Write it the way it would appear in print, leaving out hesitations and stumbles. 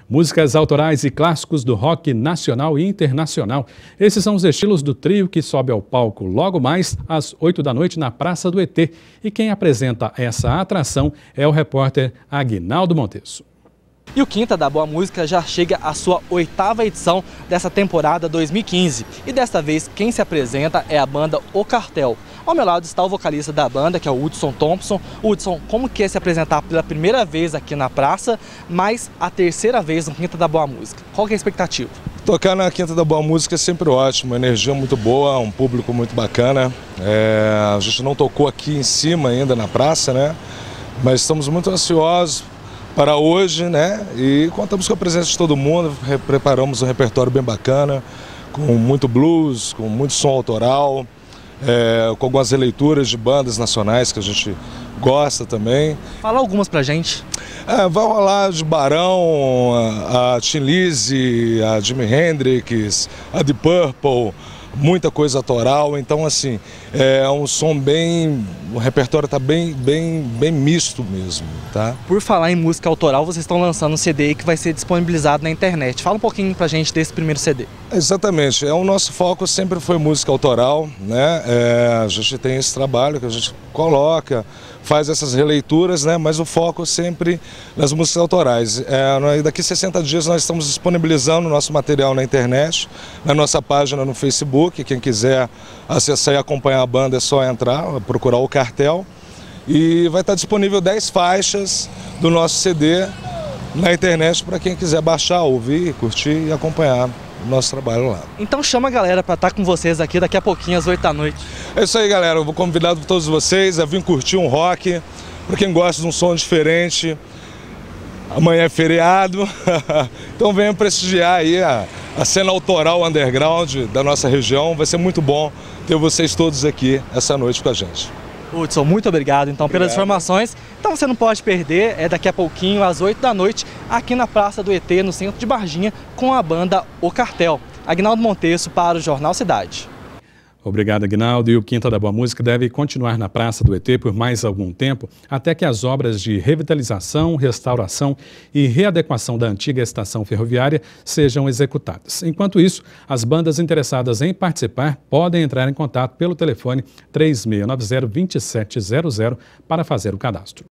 Músicas autorais e clássicos do rock nacional e internacional. Esses são os estilos do trio que sobe ao palco logo mais às 8 da noite na Praça do ET. E quem apresenta essa atração é o repórter Aguinaldo Montesso. E o Quinta da Boa Música já chega à sua 8ª edição dessa temporada 2015. E desta vez quem se apresenta é a banda O Cartel. Ao meu lado está o vocalista da banda, que é o Hudson Thompson. Hudson, como que é se apresentar pela primeira vez aqui na praça, mas a terceira vez no Quinta da Boa Música? Qual que é a expectativa? Tocar na Quinta da Boa Música é sempre ótimo, uma energia muito boa, um público muito bacana. A gente não tocou aqui em cima ainda na praça, né? Mas estamos muito ansiosos para hoje, né? E contamos com a presença de todo mundo, preparamos um repertório bem bacana, com muito blues, com muito som autoral, com algumas releituras de bandas nacionais que a gente gosta também. Fala algumas pra gente. Vai rolar de Barão, a Tin Lizzy, a Jimi Hendrix, a Deep Purple, muita coisa autoral, então assim, é um som o repertório está bem misto mesmo, tá? Por falar em música autoral, vocês estão lançando um CD que vai ser disponibilizado na internet. Fala um pouquinho pra gente desse primeiro CD. Exatamente, o nosso foco sempre foi música autoral, né? A gente tem esse trabalho que a gente coloca, faz essas releituras, né? Mas o foco sempre nas músicas autorais. Daqui 60 dias nós estamos disponibilizando o nosso material na internet, na nossa página no Facebook. Quem quiser acessar e acompanhar a banda é só entrar, procurar o Cartel. E vai estar disponível 10 faixas do nosso CD na internet para quem quiser baixar, ouvir, curtir e acompanhar o nosso trabalho lá. Então chama a galera para estar com vocês aqui daqui a pouquinho, às 8 da noite. É isso aí, galera. Eu vou convidar todos vocês a vir curtir um rock. Para quem gosta de um som diferente, amanhã é feriado. Então venham prestigiar aí a cena autoral underground da nossa região. Vai ser muito bom ter vocês todos aqui essa noite com a gente. Hudson, muito obrigado então pelas informações. Então você não pode perder, daqui a pouquinho, às 8 da noite, aqui na Praça do ET, no centro de Varginha, com a banda O Cartel. Aguinaldo Montesso para o Jornal Cidade. Obrigado, Aguinaldo. E o Quinta da Boa Música deve continuar na Praça do ET por mais algum tempo, até que as obras de revitalização, restauração e readequação da antiga estação ferroviária sejam executadas. Enquanto isso, as bandas interessadas em participar podem entrar em contato pelo telefone 3690-2700 para fazer o cadastro.